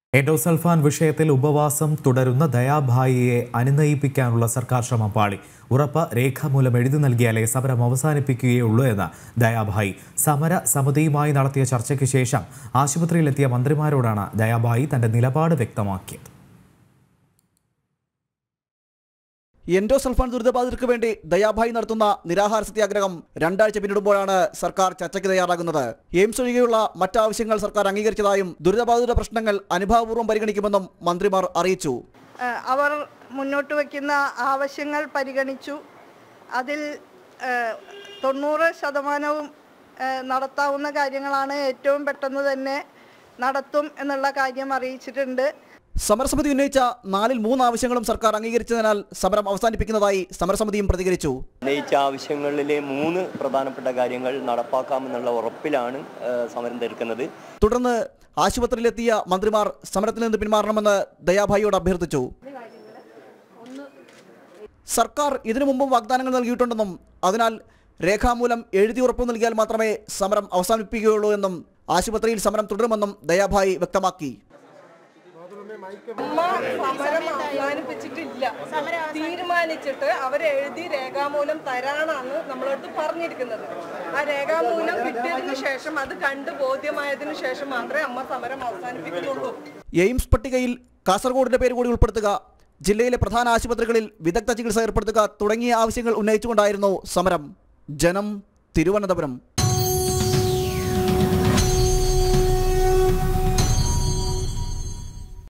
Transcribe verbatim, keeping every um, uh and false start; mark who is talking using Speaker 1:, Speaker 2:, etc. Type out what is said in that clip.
Speaker 1: Endosulfan വിഷയത്തിൽ ഉപവാസം തുടരുന്ന ദയാഭായിയെ അനുനയിപ്പിക്കാനുള്ള സർക്കാർ ശ്രമം പാളി. ഉറപ്പ് രേഖാമൂലം എഴുതി നൽകിയാലേ സമരം അവസാനിപ്പിക്കുകയുള്ളൂ എന്ന് ദയാഭായി. സമര സമിതിയുമായി നടത്തിയ ചർച്ചയ്ക്ക് ശേഷം ആശുപത്രിയിലെത്തിയ മന്ത്രിമാരോടാണ് ദയാഭായി തന്റെ നിലപാട് വ്യക്തമാക്കിയത്.
Speaker 2: എൻഡോസൾഫാൻ ദുരിതബാധിതർക്ക് വേണ്ടി ദയാഭായി നടത്തുന്ന നിരാഹാര സത്യാഗ്രഹം രണ്ടാഴ്ച പിന്നിടുമ്പോഴാണ് സർക്കാർ ചർച്ചയ്ക്ക് തയ്യാറാകുന്നത്. എയിംസ് ഒഴികെയുള്ള മറ്റാവശ്യങ്ങൾ സർക്കാർ അംഗീകരിച്ചതായും ദുരിതബാധിത പ്രശ്നങ്ങൾ അനുഭാവപൂർവ്വം പരിഗണിക്കുമെന്നും മന്ത്രിമാർ അറിയിച്ചു.
Speaker 3: അവർ മുന്നോട്ട് വയ്ക്കുന്ന ആവശ്യങ്ങൾ പരിഗണിച്ചു. അതിൽ തൊണ്ണൂറ് ശതമാനവും നടത്താവുന്ന കാര്യങ്ങളാണ്. ഏറ്റവും പെട്ടെന്ന് തന്നെ നടത്തും എന്നുള്ള കാര്യം അറിയിച്ചിട്ടുണ്ട്.
Speaker 2: സമരസമിതി ഉന്നയിച്ച നാലിൽ മൂന്ന് ആവശ്യങ്ങളും സർക്കാർ അംഗീകരിച്ചതിനാൽ സമരം അവസാനിപ്പിക്കുന്നതായി സമരസമിതിയും പ്രതികരിച്ചു.
Speaker 4: ഉന്നയിച്ച ആവശ്യങ്ങളിലെ മൂന്ന് പ്രധാനപ്പെട്ട കാര്യങ്ങൾ നടപ്പാക്കാമെന്നുള്ള ഉറപ്പിലാണ് സമരം തീർക്കുന്നത്.
Speaker 2: തുടർന്ന് ആശുപത്രിയിലെത്തിയ മന്ത്രിമാർ സമരത്തിൽ നിന്ന് പിന്മാറണമെന്ന് ദയാഭായിയോട് അഭ്യർത്ഥിച്ചു. സർക്കാർ ഇതിനു മുമ്പും വാഗ്ദാനങ്ങൾ നൽകിയിട്ടുണ്ടെന്നും അതിനാൽ രേഖാമൂലം എഴുതി ഉറപ്പ് നൽകിയാൽ മാത്രമേ സമരം അവസാനിപ്പിക്കുകയുള്ളൂ എന്നും ആശുപത്രിയിൽ സമരം തുടരുമെന്നും ദയാഭായി വ്യക്തമാക്കി.
Speaker 5: അമ്മ സമരം അവസാനിപ്പിച്ചിട്ടില്ല. തീരുമാനിച്ചിട്ട് അവരെഴുതി രേഖാമൂലം തരാനാണ് നമ്മളോട് പറഞ്ഞിരിക്കുന്നത്. ആ രേഖാമൂലം കിട്ടിയതിനു ശേഷം അത് കണ്ട് ബോധ്യമായതിനു ശേഷം മാത്രമേ അമ്മ സമരം അവസാനിപ്പിക്കുകയുള്ളൂ.
Speaker 2: എയിംസ് പട്ടികയിൽ കാസർഗോഡിന്റെ പേര് കൂടി ഉൾപ്പെടുത്തുക, ജില്ലയിലെ പ്രധാന ആശുപത്രികളിൽ വിദഗ്ധ ചികിത്സ ഏർപ്പെടുത്തുക തുടങ്ങിയ ആവശ്യങ്ങൾ ഉന്നയിച്ചുകൊണ്ടായിരുന്നു സമരം. ജനം, തിരുവനന്തപുരം.